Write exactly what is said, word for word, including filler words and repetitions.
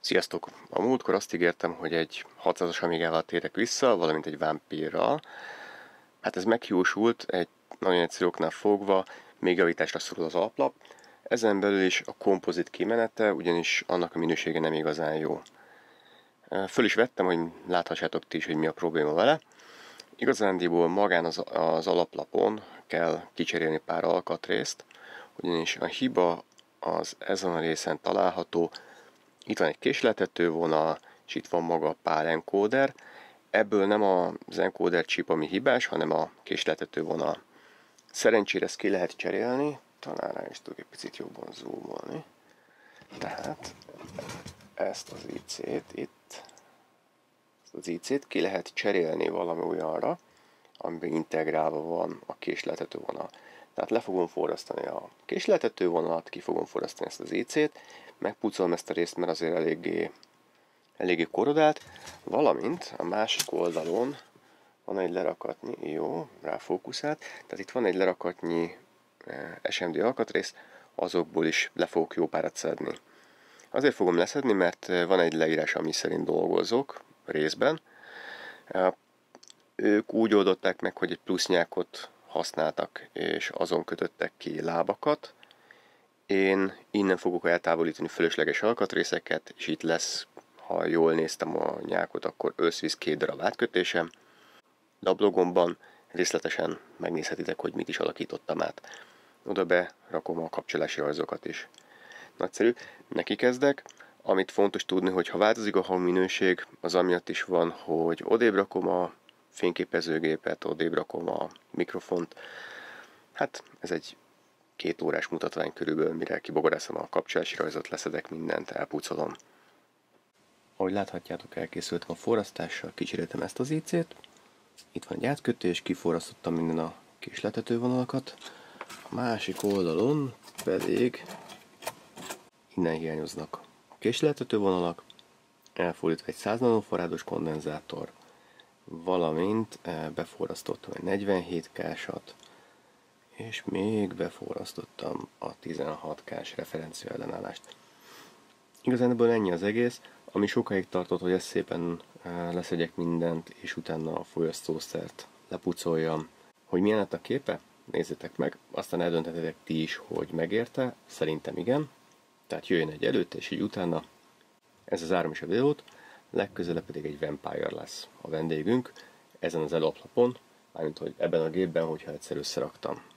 Sziasztok! A múltkor azt ígértem, hogy egy hatszázas Amigával térek vissza, valamint egy Vampire-ral. Hát ez meghiúsult, egy nagyon egyszerű oknál fogva, még javításra szorul az alaplap. Ezen belül is a kompozit kimenete, ugyanis annak a minősége nem igazán jó. Föl is vettem, hogy láthassátok ti is, hogy mi a probléma vele. Igazándiból magán az, az alaplapon kell kicserélni pár alkatrészt, ugyanis a hiba az ezen a részen található. Itt van egy késleltető vonal, és itt van maga a pál encoder. Ebből nem az encoder chip, ami hibás, hanem a késleltető vonal. Szerencsére ezt ki lehet cserélni, talán rá is tudok egy picit jobban zoomolni. Tehát ezt az i cét itt, ezt az i cét ki lehet cserélni valami olyanra, amiben integrálva van a késleltető vonal. Tehát le fogom forrasztani a késleltető vonalat, ki fogom forrasztani ezt az i cét, megpucolom ezt a részt, mert azért eléggé, eléggé korodált, valamint a másik oldalon van egy lerakatnyi, jó, ráfókuszált, tehát itt van egy lerakatnyi es em dé alkatrész, azokból is le fogok jó párat szedni. Azért fogom leszedni, mert van egy leírás, ami szerint dolgozok részben. Ők úgy oldották meg, hogy egy plusznyákot használtak, és azon kötöttek ki lábakat. Én innen fogok eltávolítani fölösleges alkatrészeket, és itt lesz, ha jól néztem a nyákot, akkor összvisz két darab átkötésem. De a blogomban részletesen megnézhetitek, hogy mit is alakítottam át. Oda berakom a kapcsolási rajzokat is. Nagyszerű, neki kezdek. Amit fontos tudni, hogy ha változik a hangminőség, az amiatt is van, hogy odébb rakom a fényképezőgépet, odébb rakom a mikrofont. Hát ez egy két órás mutatvány körülbelül, mire kibogarászom a kapcsolási rajzot, leszedek mindent, elpucolom. Ahogy láthatjátok, elkészültem a forrasztással, kicseréltem ezt az i cét. Itt van egy átkötés, kiforrasztottam minden a késleltető vonalakat. A másik oldalon pedig innen hiányoznak a késleltető vonalak, elfordítva egy száz nanofarádos kondenzátor, valamint beforrasztottam egy negyvenhét K-sat, és még beforrasztottam a tizenhat K-s referencia ellenállást. Igazán ebből ennyi az egész, ami sokáig tartott, hogy ezt szépen leszedjek mindent, és utána a folyasztószert lepucoljam. Hogy milyen lett a képe? Nézzétek meg, aztán eldönthetitek ti is, hogy megérte, szerintem igen. Tehát jöjjön egy előtte és egy utána. Ez az zárom is a videót, legközelebb pedig egy Vampire lesz a vendégünk ezen az alaplapon, mármint hogy ebben a gépben, hogyha egyszer összeraktam.